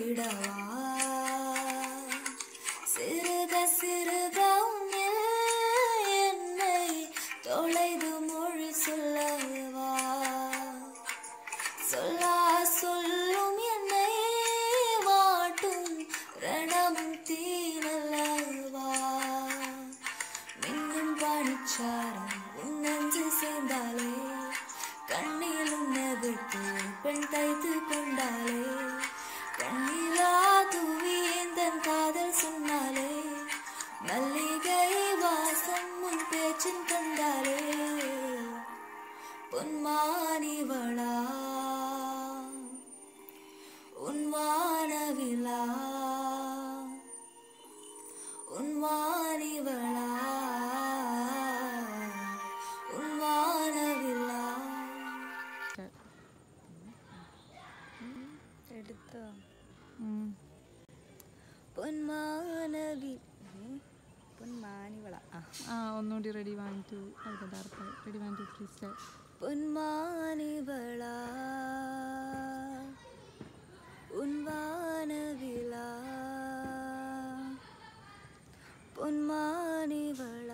பார்த்திடவா சிறுக சிறுக உன்னில் என்னை தொலைது மொழி சொல்லவா சொல்லா சொல்லும் என்னை வாட்டும் ரணமும் தீரல்லவா மின்னும் பனிச்சாரம் உன் நெஞ்சு சேர்ந்தாலே கண்ணில் உன்னை விட்டு பெண் தைத்து கொண்டாலே கண்ணிலா தூவி எந்தன் காதல் சொன்னாலே மல்லிகை வாசம் உன் பேச்சின் கண்டாலே பொன்மானிவளா உன் வானவிலா உன் வானிவளா உன் வானவிலா എടുത്തോ പൊന്മാനിവള ഒന്നുകൂടി റെഡി 1 2 റെഡി 1 2 3 സ്റ്റാർട്ട് പൊന്മാനിവള ഉൻവാനവില പൊന്മാനിവള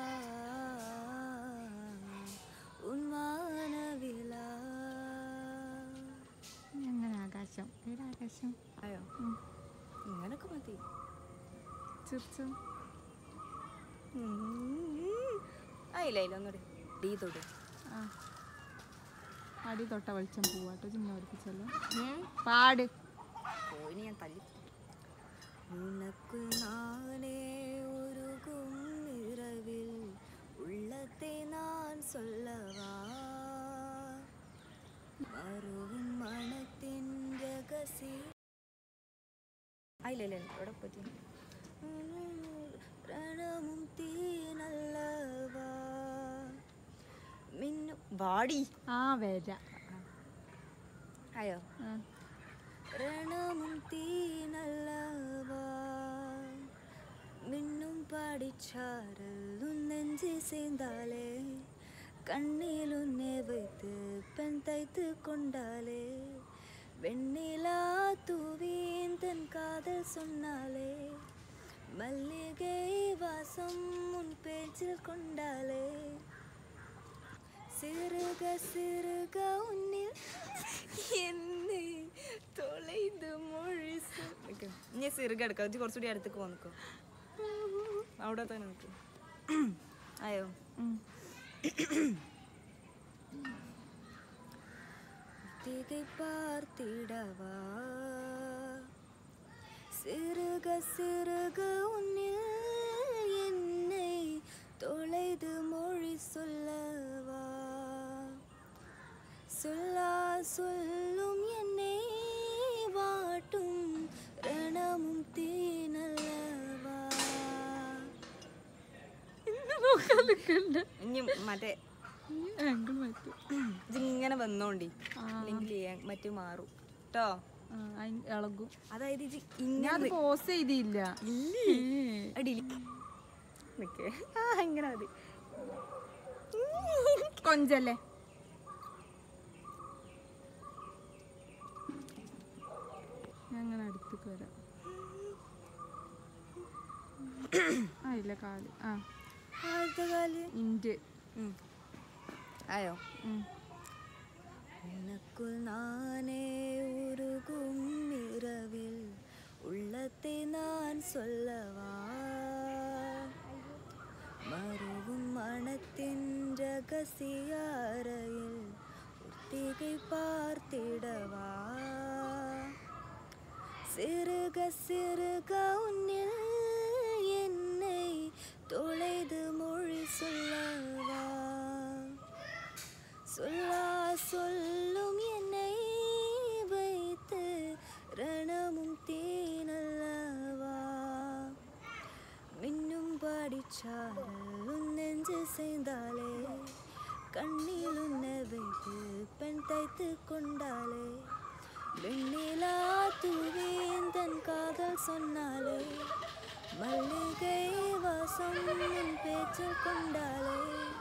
ഉൻവാനവില അങ്ങനെ ആകാശം ഏതാ ആകാശം അയ്യോ ഇങ്ങനൊക്കെ മതി ചിർച്ചും ഇല്ല ഇല്ല ഒന്നുകൂടി ഡീ തൊട്ട് അടി തൊട്ട വെളിച്ചം പോവാട്ടോ ചിന്ന പഠിപ്പിച്ചല്ലോ പാട് പോയിന് ഞാൻ തല്ലി ഉനക്കു നാനേ ഉരുകും നിറവിൽ ഉള്ളത്തെ ഞാൻ சொல்லவா മറുവും മണത്തിൻ രഹസ്യം ഇല്ല ഇവിടെ പറ്റി രണമും തീനല്ലവാ മിന്നു വാടി വര അയ്യോ രണമും തീനല്ലവാ മിന്നും പാടിച്ചാരൽ നെഞ്ചി சேர்ந்தாலே കണ്ണിൽ ഉന്നെ வைத்து பெண் தைத்து கொண்டாலே வெண்ணிலா தூவின் தன் காதல் சொன்னாலே மல்லிகை வாசம் உன் பேச்சில் கொண்டாலே சிறுக சிறுக உன்னில் என்னை தொலைந்து മൊഴി ഇനി സിറുക എടുക്കാം ഇത് കുറച്ചുകൂടി അടുത്തേക്ക് വന്നിക്കോ അവിടെ തന്നെ നിൽക്കും അയ്യോ திகை பார்த்திடவா சிறுக சிறுக உன்னில் என்னை தொலைது மொழி சொல்லவா சொல்லா சொல்லும் என்னை வாட்டும் ரணமும் തീനല്ലവാ ഇനി മറ്റേ ഇതിങ്ങനെ വന്നോണ്ടി അല്ലെങ്കിൽ മറ്റു മാറും കേട്ടോ ഇളകും അതായത് ഇങ്ങനെ പോസ് ചെയ്തില്ല ഇങ്ങനെ മതി കൊഞ്ചല്ലേ അങ്ങനെ അടുത്തേക്ക് വരാം ഇല്ല കാല് കാല് ഇന്റ് ആയോ ഉനക്കുൾ നാനേ ഉരുകും നിറവിൽ ഉള്ളത്തെ ഞാൻ சொல்லவா മറുവും മണത്തിൻ രഹസ്യ അറയിൽ ഒത്തിகை பார்த்திடவா சிறுக சிறுக உன்னில் என்னை தொலைது மொழி சொல்லவா சொல்லா சொல்லும் என்னை வைத்து ரணமும் തീനല്ലവാ മിന്നും പാടിച്ചാരൽ ഉൻ നെഞ്ച് சேர்ந்தாலே കണ്ണിൽ ഉന്നെ வைத்து பெண் தைத்து கொண்டாலே வெண்ணிலா தூவி தன் காதல் சொன்னாலே மல்லிகை வாசம் உன் பேச்சில் கொண்டாலே